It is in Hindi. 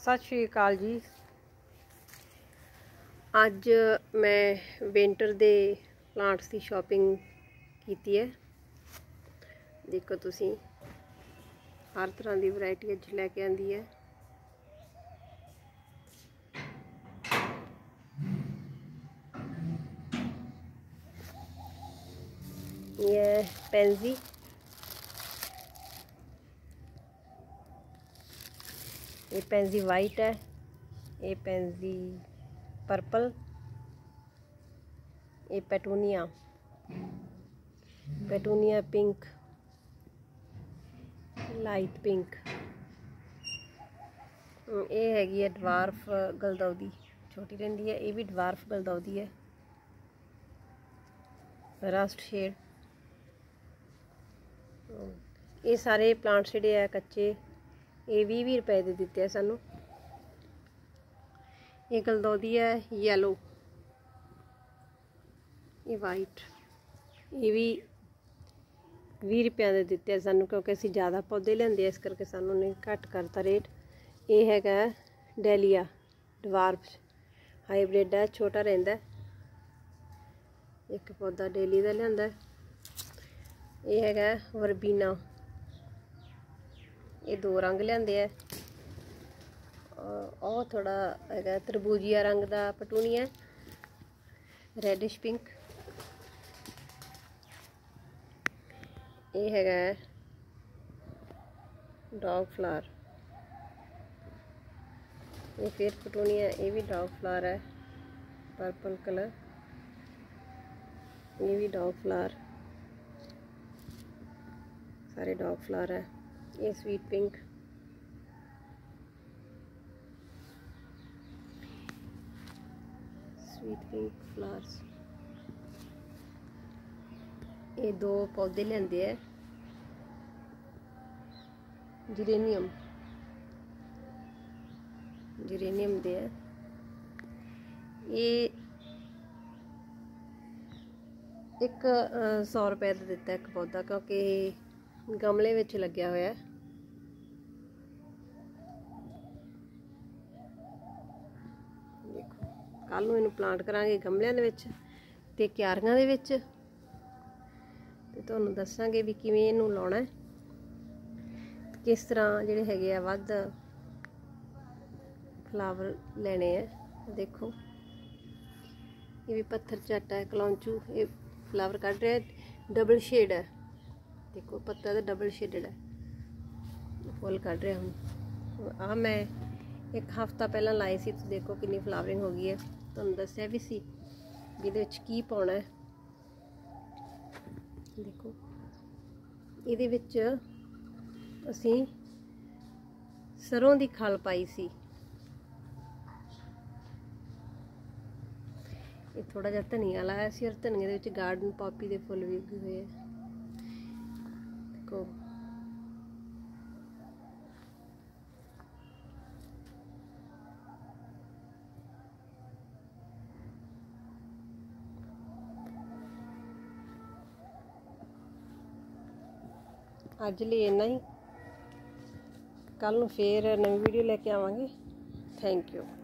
सत श्री अकाल जी। अज मैं विंटर दे प्लांट्स की शॉपिंग की है। देखो तुसी हर तरह की वैरायटी अज लैके आंदी है। ये पेंजी, ये पेंजी वाइट है, ये पेंजी पर्पल, ये पेटूनिया पिंक, लाइट पिंक, ये हैगी है डवार्फ गलदौदी, छोटी रहिंदी है। ये भी डवार्फ गलदौदी है, रस्ट शेड। ये सारे प्लांट्स जिहड़े है कच्चे, ये 20-20 रुपए दे दिते हैं सानू। ये गलदौदी है येलो, ये वाइट, ये भी 20 रुपया दे दिते हैं सानू, क्योंकि असीं ज़्यादा पौधे लेंदे इस करके सानू ने घट करता रेट। ये हैगा डेलिया डवार्फ हाईब्रिड है, छोटा रहिंदा है। एक पौधा डेली का लिआंदा है। ये हैगा वर्बीना, ये 2 रंग लिआंदे है। और थोड़ा है तरबूजिया रंग का पटूनिया, रेडिश पिंक। ये हैगा डॉग फ्लावर, ये फिर पटूनिया, ये भी डॉग फ्लावर है, पर्पल कलर। ये भी डॉग फ्लावर, सारे डॉग फ्लावर है। ये स्वीट पिंक, फ्लावर्स। ये 2 पौधे लेंदे है जिरेनियम दे है। ये 100 रुपए का दिता एक पौधा, क्योंकि गमले विच लग्या होया है। देखो कल नूं इहनूं प्लांट करांगे गमलिਆਂ ਦੇ ਵਿੱਚ ਤੇ क्यारियां ਦੇ ਵਿੱਚ, ਤੇ ਤੁਹਾਨੂੰ ਦੱਸਾਂਗੇ ਵੀ ਕਿਵੇਂ ਇਹਨੂੰ ਲਾਉਣਾ ਹੈ, किस तरह ਜਿਹੜੇ ਹੈਗੇ ਆ ਵੱਧ फ्लावर लेने हैं। देखो ये भी पत्थर चट है, कलौंचू। ये फ्लावर कट रहा है, डबल शेड है। देखो पत्ता तो डबल शेडेड है, फुल कट रहा हूँ। मैं एक हफ्ता पहला लाई सी, तो देखो कितनी फ्लावरिंग हो गई है। तुहानूं दस्सिया भी सी भी इहदे विच की पाउणा है। देखो इहदे विच असीं सरों दी खल पाई सी। ये थोड़ा जिहा धनिया लाया सी, और धनिया दे विच गार्डन पॉपी दे फुल भी उगे हुए हैं। देखो अज लिए इन्ना ही, कल नूं फिर नवीं वीडियो लेके आवांगे। Thank you.